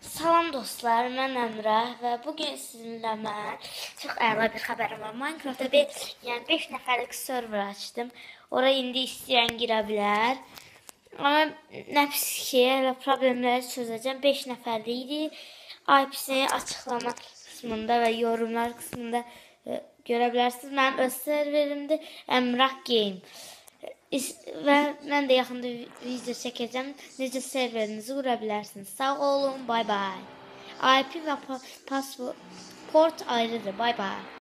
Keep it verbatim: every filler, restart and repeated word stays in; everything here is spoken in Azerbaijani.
Salam dostlar, mən Əmrah və bugün sizinlə mən çox əla bir xəbərim var. Minecraftda bir, yəni beş nəfərlik server açdım. Ora indi istəyən girə bilər. Amma nə pis ki, elə problemləri çözəcəm. beş nəfərlik idi. I P-sini açıqlama qismində və yorumlar qismində e, görə bilərsiniz. Mənim öz serverimdir, Əmrah Game. Və mən də yaxında video çəkəcəm. Necə serverinizi qura bilərsiniz. Sağ olun, bay bay. I P və pasport ayrıdır, bay bay.